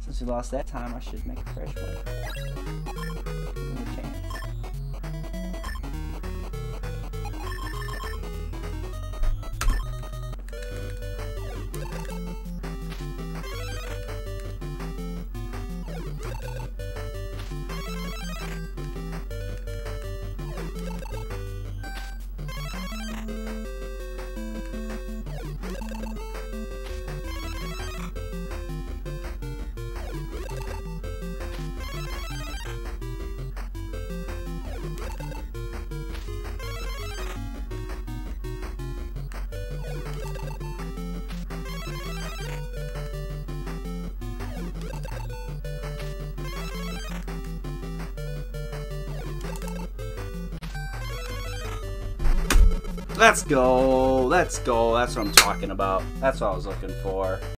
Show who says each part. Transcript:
Speaker 1: Since we lost that time, I should make a fresh one. Give me a chance. Let's go. Let's go. That's what I'm talking about. That's what I was looking for.